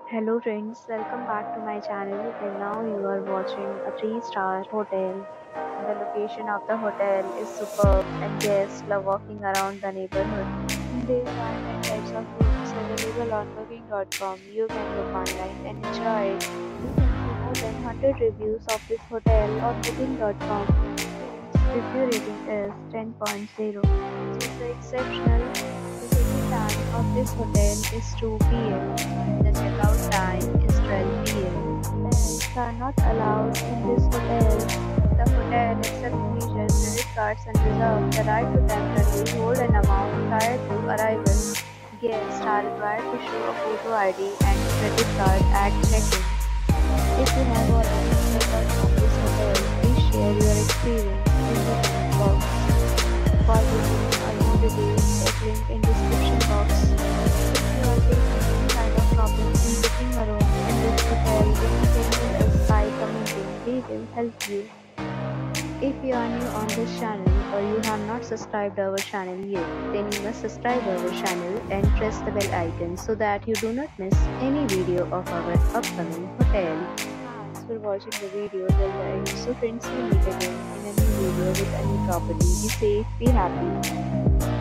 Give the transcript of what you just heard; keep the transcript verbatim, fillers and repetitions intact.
Hello friends, welcome back to my channel and now you are watching a three star hotel. The location of the hotel is superb and guests love walking around the neighborhood. There are ten types of rooms available on booking dot com. You can book online and enjoy it. You can see more than one hundred reviews of this hotel on booking dot com. Its review rating is ten point zero, which is exceptional. The check-in time of this hotel is two p m. The checkout time is twelve p m. Pets are not allowed in this hotel. The hotel accepts major credit cards and reserves the right to temporarily hold an amount prior to arrival. Guests are required to show a photo I D and credit card at check-in. If you have already checked out from this hotel, please share your experience in the comment box. For booking or more details, check link in description box. If you are facing any kind of problem in booking a room in this hotel, then you can help us by commenting. We will help you. If you are new on this channel or you have not subscribed our channel yet, then you must subscribe our channel and press the bell icon so that you do not miss any video of our upcoming hotel. Thanks for watching the video till the end. So friends, we meet again in a new video with a new property. Be safe, be happy.